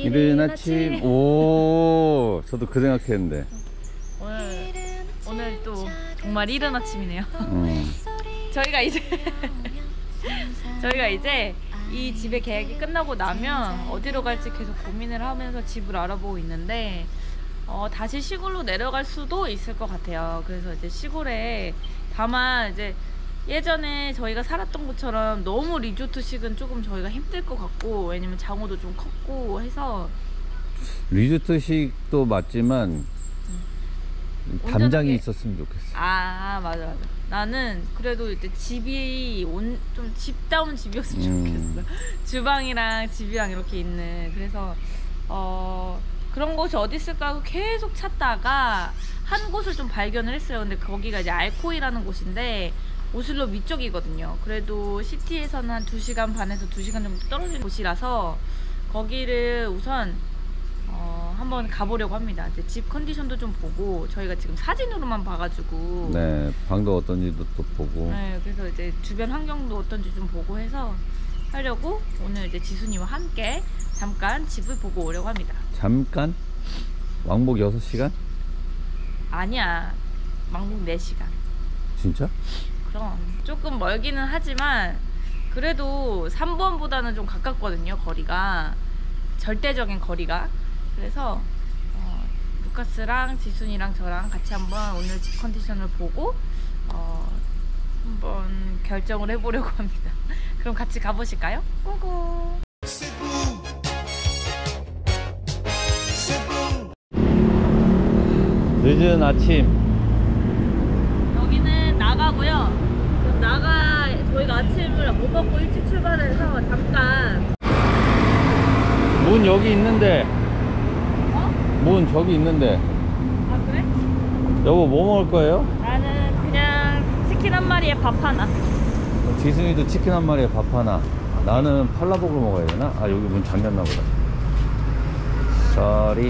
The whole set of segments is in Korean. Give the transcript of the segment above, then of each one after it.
이른 아침. 오, 저도 그 생각했는데. 오늘 또 정말 이른 아침이네요. 저희가 이제 이 집의 계획이 끝나고 나면 어디로 갈지 계속 고민을 하면서 집을 알아보고 있는데 다시 시골로 내려갈 수도 있을 것 같아요. 그래서 이제 시골에, 다만 이제 예전에 저희가 살았던 곳처럼 너무 리조트식은 조금 저희가 힘들 것 같고, 왜냐면 장호도 좀 컸고 해서. 리조트식도 맞지만 담장이 있었으면 좋겠어. 아, 맞아. 나는 그래도 이제 집이 좀 집다운 집이었으면 좋겠어. 주방이랑 집이랑 이렇게 있는. 그래서 그런 곳이 어디 있을까 하고 계속 찾다가 한 곳을 좀 발견을 했어요. 근데 거기가 이제 알코이라는 곳인데 오슬로 위쪽이거든요. 그래도 시티에서는 한 2시간 반에서 2시간 정도 떨어진 곳이라서 거기를 우선 한번 가보려고 합니다. 이제 집 컨디션도 좀 보고, 저희가 지금 사진으로만 봐가지고. 네, 방도 어떤지도 또 보고. 네, 그래서 이제 주변 환경도 어떤지 좀 보고 해서 하려고 오늘 이제 지순이와 함께 잠깐 집을 보고 오려고 합니다. 잠깐? 왕복 6시간? 아니야, 왕복 4시간. 진짜? 그럼 조금 멀기는 하지만 그래도 3번보다는 좀 가깝거든요, 거리가. 절대적인 거리가. 그래서 루카스랑 지순이랑 저랑 같이 한번 오늘 집 컨디션을 보고 한번 결정을 해보려고 합니다. 그럼 같이 가보실까요? 고고. 늦은 아침. 여기는 나가고요. 저희가 아침을 못 먹고 일찍 출발해서 잠깐. 문 여기 있는데. 문 저기 있는데. 아, 그래? 여보, 뭐 먹을 거예요? 나는 그냥 치킨 한 마리에 밥 하나. 지순이도 치킨 한 마리에 밥 하나. 나는 팔라복을 먹어야 되나? 아, 여기 문 잠겼나 보다. 저리.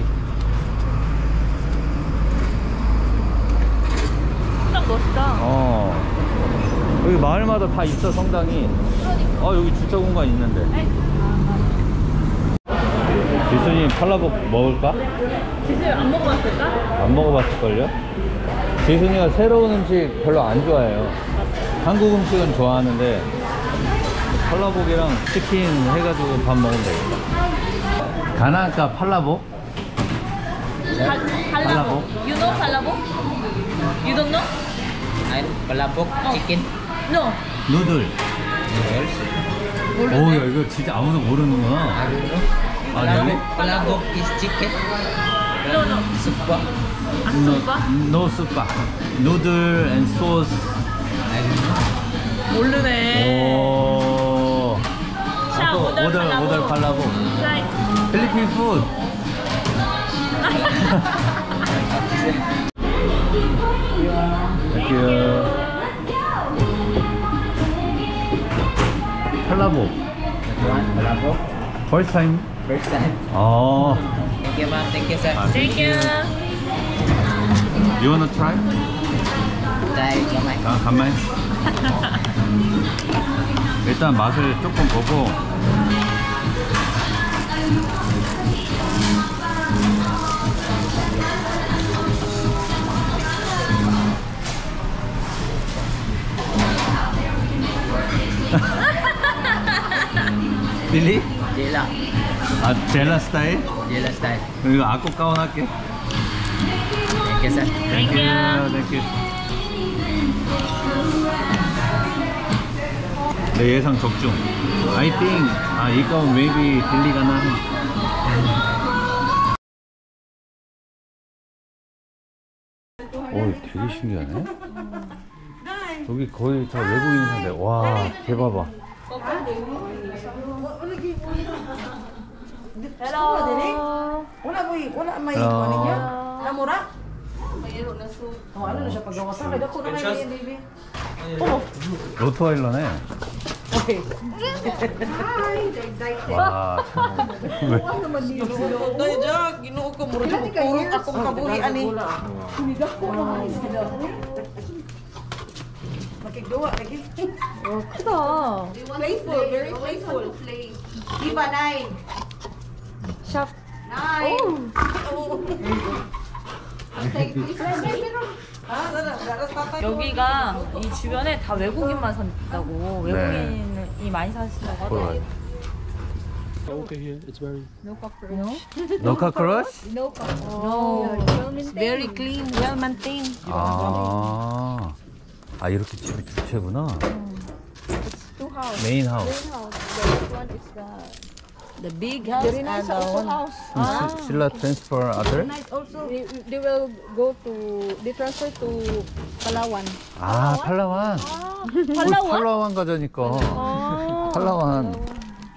성당 멋있다. 여기 마을마다 다 있어, 성당이. 그러니까. 여기 주차 공간 있는데. 지순이 팔라복 먹을까? 지순이 안 먹어봤을까? 안 먹어봤을걸요? 지순이가 새로운 음식 별로 안 좋아해요. 한국 음식은 좋아하는데 팔라복이랑 치킨 해가지고 밥 먹으면 되겠다. 가나까 팔라복? 팔라복. You know 팔라복? You don't know? Palabok, chicken. No. 누들. 오, 야, 이거 진짜 아무도 모르는구나. Palabok is chicken. No, no. Supa. 아, 수pa? No 수pa. 누들 and sauce. 모르네. 오. 자, 오돌 팔라복. 필리핀 푸드. Thank you. 팔라복. Palabok. First time. First time. Thank you, ma'am. Thank you, sir. Thank you. You wanna try? Try, kamay. 가만히. 일단 맛을 조금 보고. 빌리? Jela. 아, 젤라 스타일? Jela style. 이거 악곡 가운 할게. Thank you, sir. Thank you. Thank you. 내 예상 적중. I think 이 가운 maybe 빌리가 나. 오, 되게 신기하네. 여기 거의 다 외국인인데, 와, 개 봐봐. Hello. Wala may kunin niya. Namura? Ano na siya paggawasan? Kaya dako na may baby. 로트와일러네. Okay. 와, 참. Dahil dyan, ginuog ko muro dyan. Purong akong kabuhi ani. Makigduwa lagi. 크다. Playful, very playful. Diba, Nay? 샵 여기가 이 주변에 다 외국인만 산다고. 외국인이 많이 사신다고 하더라고요. Okay, here it's very. No cockroach. No cockroach? No cockroach. It's very clean, well maintained. 아, 아 이렇게 집이 두 채구나. Two house. 메인 하우스. This one is the big house and the one house. 신라 transfer other? Also, they will go to they transfer to Palawan. 아 팔라완. 팔라완? 팔라완 가자니까. 팔라완.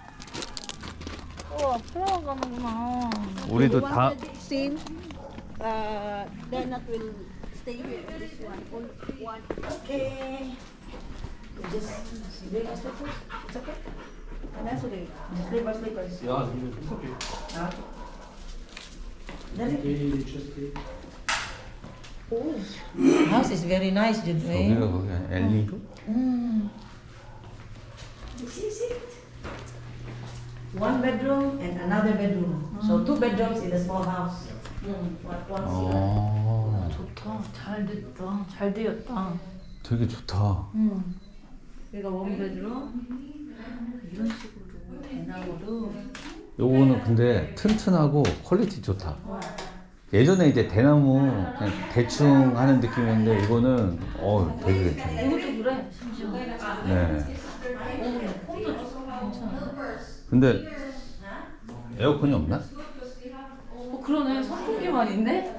우와, 팔라완 가는구나. 우리도 다. Same. They're not will stay here. This one, only one. Okay. Just bring us slippers. It's okay. And that's okay. Slippers. Yeah, it's okay. Then Okay, just house is very nice, Judway. 여기가 거기 엘리도? See. One bedroom and another bedroom. So 2 bedrooms in a small house. One 어, 좋다. 잘 됐다. 잘 되었다. 되게 좋다. 여기가 원베드룸. 이런 식으로 대나무로. 요거는 근데 튼튼하고 퀄리티 좋다. 예전에 이제 대나무 그냥 대충 하는 느낌이었는데 이거는 되게 괜찮아. 이것도 그래. 심지어. 네. 홈도 괜찮아. 근데 에어컨이 없나? 그러네. 선풍기만 있네.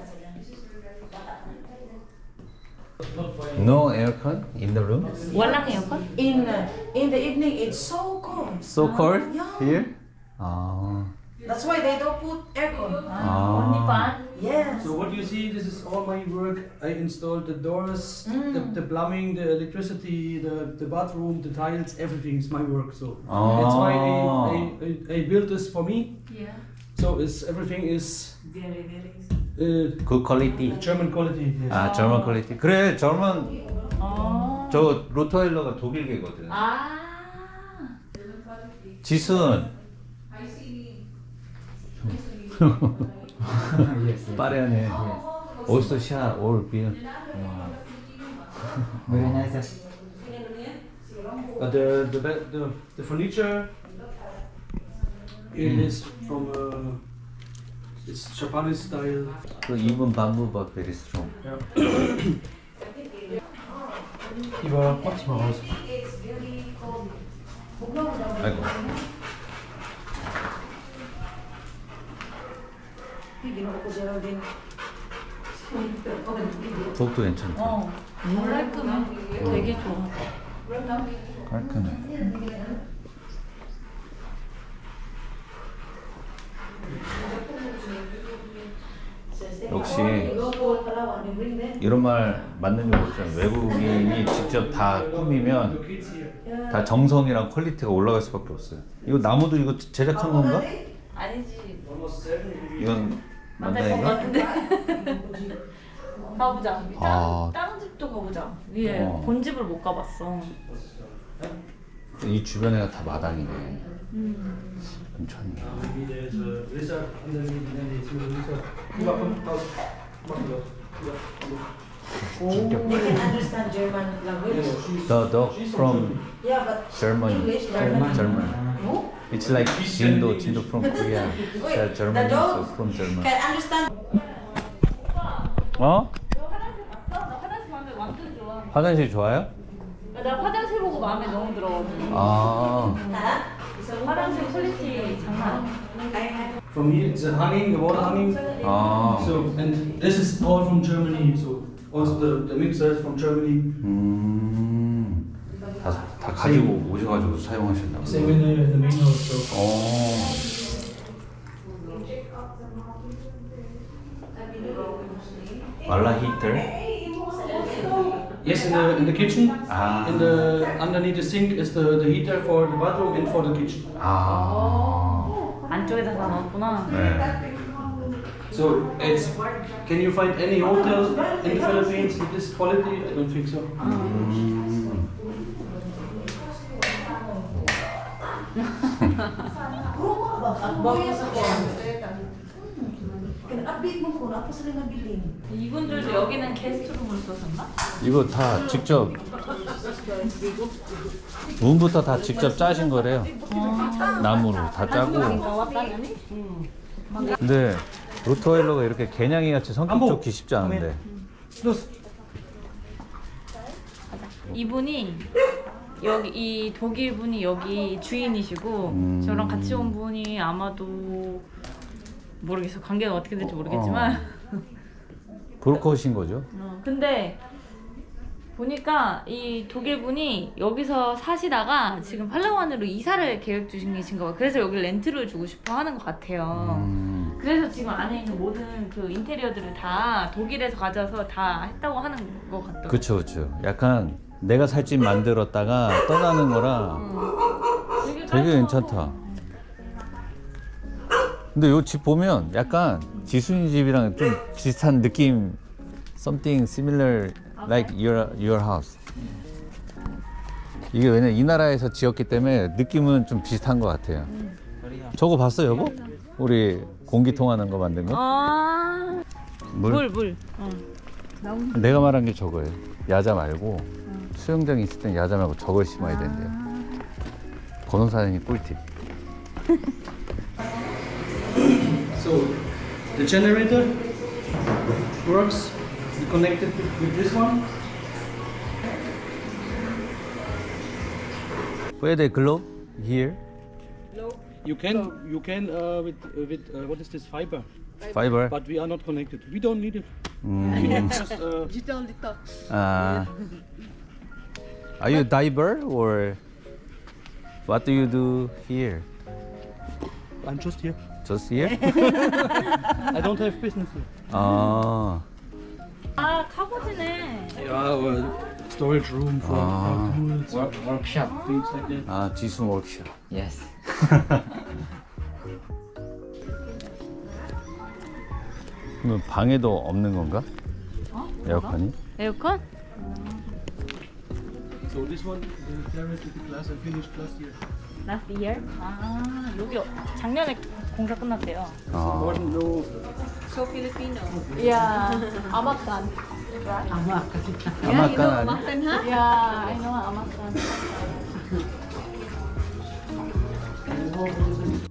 No aircon in the room? 월랑 에어컨? In the evening, it's so cold. So cold Yeah. here? 아, That's why they don't put aircon. 언니 반. Yes. So what you see, this is all my work. I installed the doors, the plumbing, the electricity, the bathroom, the tiles, everything is my work. So that's why I built this for me. Yeah. So everything is Very. good quality. German quality. Yes. 아, German quality. 그래, German. 아. 저 로트와일러가 독일계거든. 아. 지순. 빠르네. Also shot all bill. Very nice. The furniture is from it's Japanese style. 그 even bamboo but very strong. 이거 꽉 집어넣어서. 아이고. 더욱도 괜찮다. 깔끔해. 되게 좋아. 깔끔해. 역시 이런 말 맞는 거 있잖아. 외국인이 직접 다 꾸미면 다 정성이랑 퀄리티가 올라갈 수밖에 없어요. 이거 나무도 이거 제작한 건가? 아니지. 이건 만날 것 만나인가? 같은데. 가보자. 아. 다른 집도 가보자. 위에 어. 본집을 못 가봤어. 이 주변에가 다 마당이네. 괜찮네. There's a lizard underneath, and then it's a lizard. Iba, komm, raus. Mach wieder. They can understand German language. The dog from Yeah, but Germany. English, German. German. It's like 진도 from Korea. The German is dog from German. can understand. 어? 너 화장실 봤어? 나 화장실 마음에 완전 좋아. 화장실 좋아요? 나 화장실 보고 마음에 너무 들어가지고. 아. 화장실 퀄리티 장난 아니야. From here, it's a honey, the water honey. 아. So, and this is all from Germany. So, also the mixer is from Germany. 다 가지고 오셔가지고 사용하셨나 Same 보다. in the main house. So. 말라 히터? Yes, in the kitchen. Ah. In the underneath the sink is the heater for the bathroom and for the kitchen. 아. 안쪽에다 다 넣었구나. 네. So it's. Can you find any hotel in the Philippines with this quality? I don't think so. update mo ko, tapos rin nabiling. 이분들도 여기는 게스트룸을 썼었나? 이거 다 직접 문부터 다 직접 짜신 거래요. 나무로 다 짜고. 근데 로트와일러가 이렇게 개냥이 같이 성격 좋기 쉽지 않은데. 이분이 여기 이 독일 분이 여기 주인이시고 저랑 같이 온 분이 아마도 모르겠어. 관계는 어떻게 될지 모르겠지만 브로커신 거죠? 근데 보니까 이 독일 분이 여기서 사시다가 지금 팔라완으로 이사를 계획 중이신 거. 그래서 여기 렌트를 주고 싶어 하는 것 같아요. 그래서 지금 안에 있는 모든 그 인테리어들을 다 독일에서 가져와서 다 했다고 하는 것 같더라고요. 그쵸, 그쵸. 약간 내가 살 집 만들었다가 떠나는 거라 되게 괜찮다. 근데 요 집 보면 약간 지순이 집이랑 좀 비슷한 느낌. Something similar like your house. 이게 왜냐면 이 나라에서 지었기 때문에 느낌은 좀 비슷한 것 같아요. 저거 봤어 여보? 우리 공기 통하는 거 만든 거? 아 물. 내가 말한 게 저거예요. 야자 말고 수영장에 있을 땐 야자 말고 저걸 심어야 된대요. 건호사장님 꿀팁. So the generator works connected with this one. Where the globe? Here? You can with what is this fiber? Fiber? But we are not connected. We don't need it. We can just Digital detox. Are you a diver or what do you do here? I'm just here. Just here? I don't have business here. 아, 아 카보드네. Yeah, storage room for tools, Workshop. things like that. 아 지순 워크숍. Yes. 그러면 방에도 없는 건가? 에어컨이? 에어컨? So this one, the terrace with the glass, I finished last year. Last year? 아 여기 작년에 공사 끝났대요. 아, Gordon, no. So Filipino. Yeah, Amakan. 아마깐 아니? Makan ha? Yeah, I know Amakan.